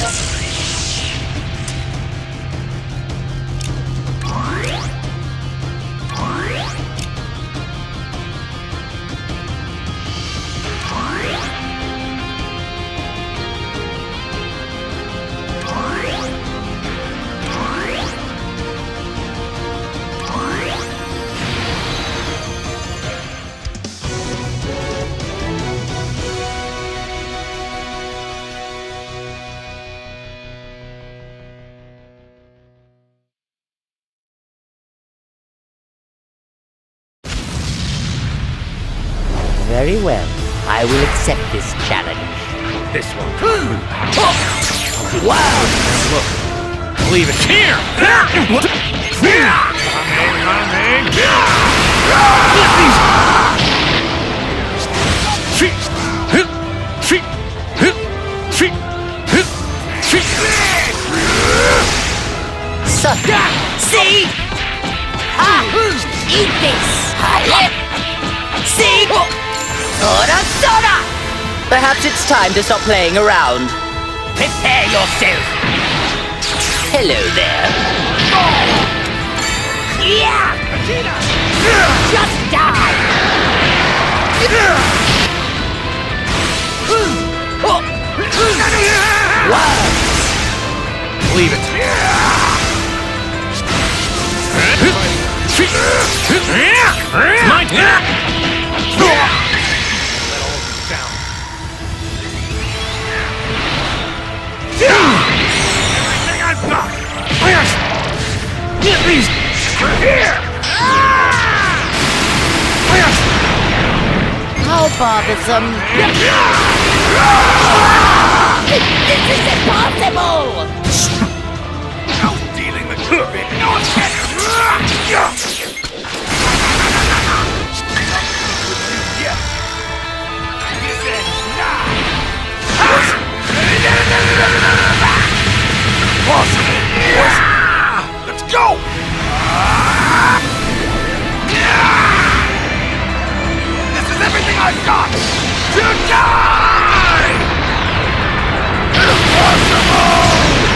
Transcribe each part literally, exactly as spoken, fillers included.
Very well. I will accept this challenge. This one. Wow! Look. I believe it's here! Sucker! See? Ha! Eat this! See? Sora, Sora! Perhaps it's time to stop playing around. Prepare yourself! Hello there. Yeah! Just die! Wow! Leave it. It's my turn. Everything I've got! Get these! Here! How bothersome! This is impossible! No dealing with you! No Let's go! This is everything I've got! To die! Impossible!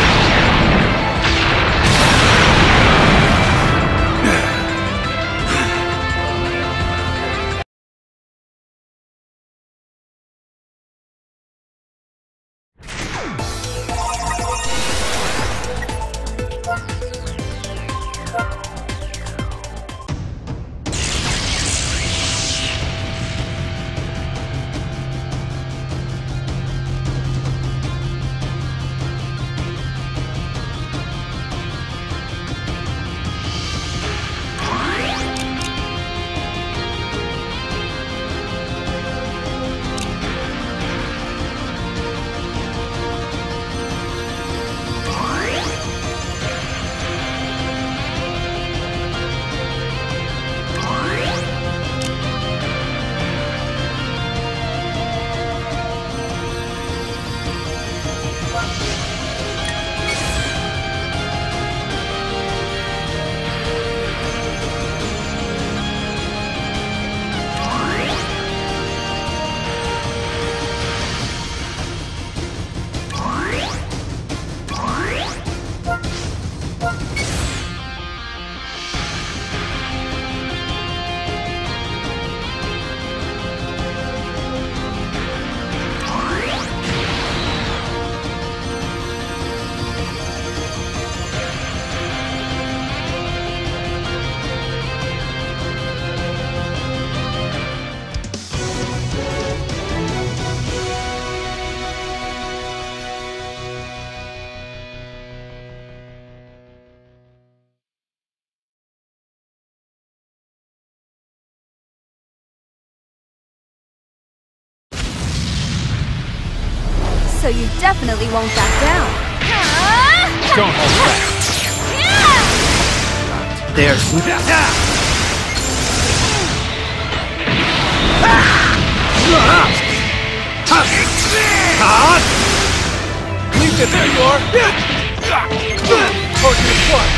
So you definitely won't back down. Don't hold back. There's... Leave it, there you are! Hold your foot!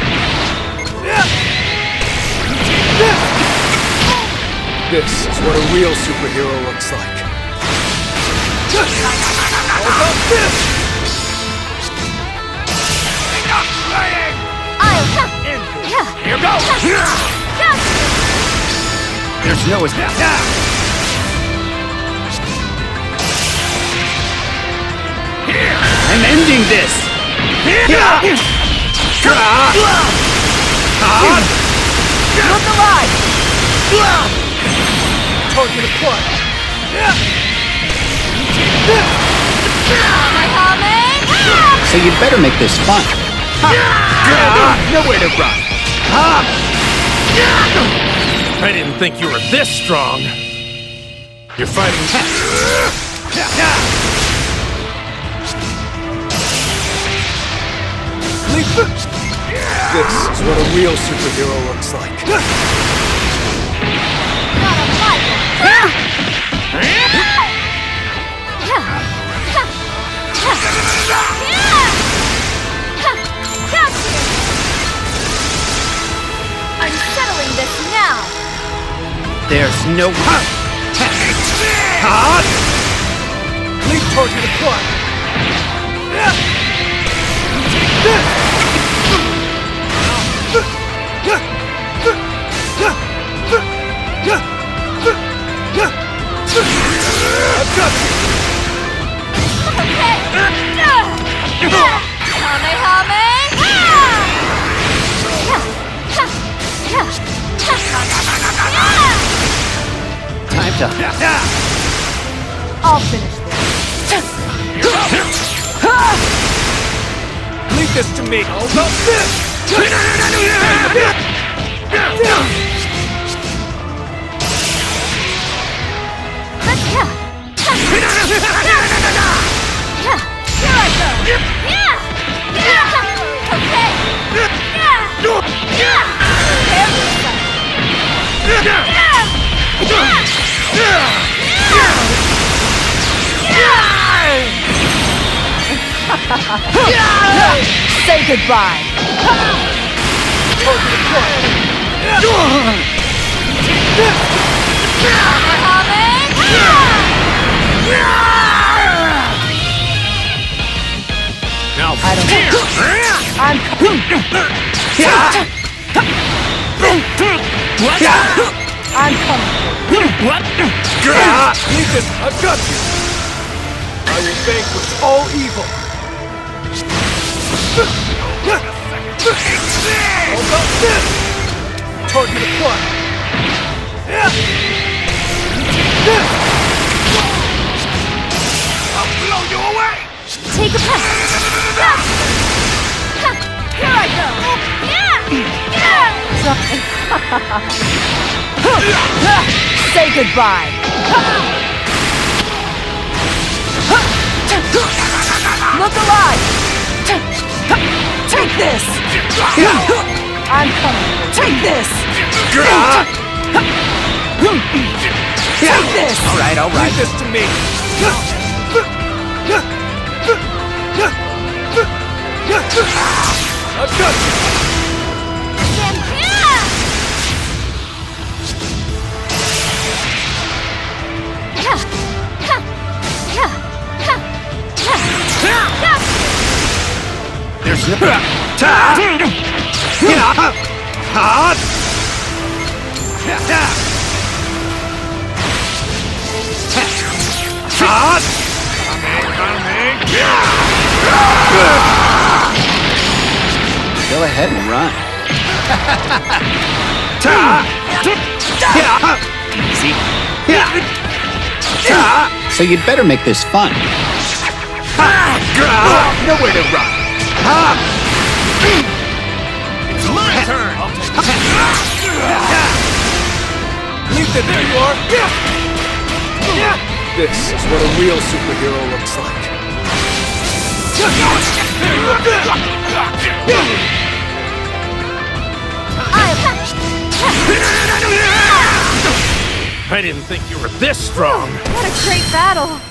This is what a real superhero looks like. How about this? playing! I'll In. Yeah. Here goes! Got There's no escape. Here! I'm ending this! Here! Look alive! Target acquired. Kamehameha! So you'd better make this fun. Nowhere to run. I didn't think you were this strong. You're fighting. This is what a real superhero looks like. Not a fighter! Yeah. Got you! I'm settling this now! There's no... Leap target acquired. I've got you. Okay! Time to... I'll finish this. Leave this to me. How about this? Here I go! Yeah! Yeah! Okay! Yeah! Yeah! Prepare yourself! Yeah! Say goodbye! Now, I don't know. I'm coming. I'm coming. what? Leave this. I've got you. I will vanquish all evil. How about this? Target acquired. I'll blow you away! Take a pass! Here I go! Yeah! Say goodbye! Look alive! Take this! I'm coming! Take this! Take this! All right, all right. Leave this to me. I've got you. Stand here! There's no... Go ahead and run. Easy. So you'd better make this fun. Nowhere to run. It's my turn. Leave it. There you are. This is what a real superhero looks like. I didn't think you were this strong. What a great battle!